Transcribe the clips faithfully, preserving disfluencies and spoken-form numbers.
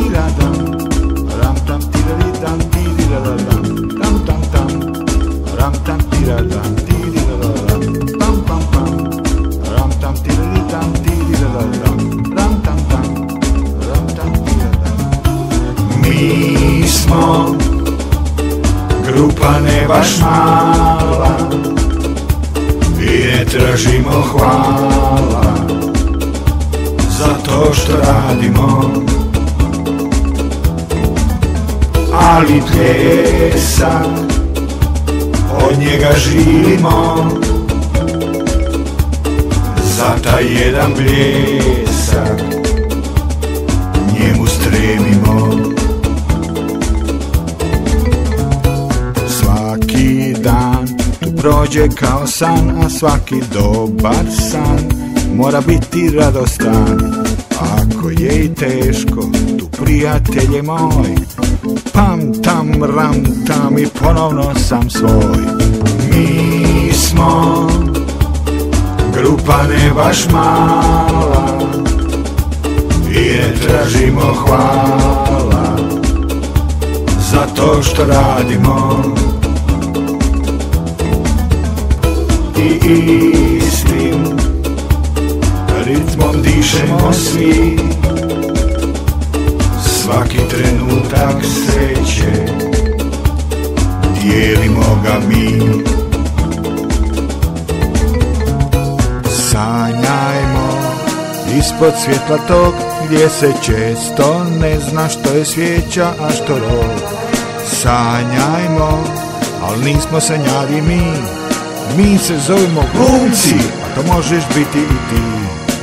tiradam, ram tam tiradam, tiradam, tam tam tam, ram tam tiradam, tiradam, pam pam pam, ram tam tiradam, tiradam, ram tam tam, ram tam tiradam. Mi smo grupa ne baš mala i ne tražimo hvala za to što radimo, ali pljesak od njega živimo, za taj jedan bljesak njemu stremimo. Svaki dan tu prođe kao san, a svaki dobar san mora biti radostan. Ako je i teško, tu prijatelje moj, pam tam ram tam i ponovno sam svoj. Mi smo grupa ne baš mala i ne tražimo hvala za to što radimo, i istim ritmom dišemo svi, svaki trenutak sreće dijelimo ga mi. Sanjajmo ispod svjetla tog gdje se često ne zna što je svijeća, a što rog. Sanjajmo, ali nismo sanjari mi, mi se zovemo glumci, a to možeš biti i ti.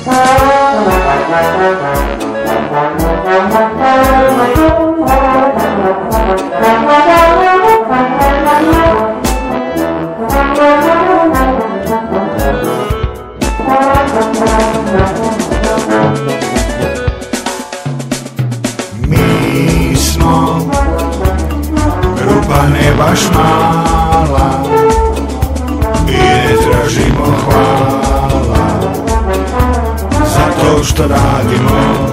Mi smo grupa ne baš mala i ne tražimo hvala za to što radimo,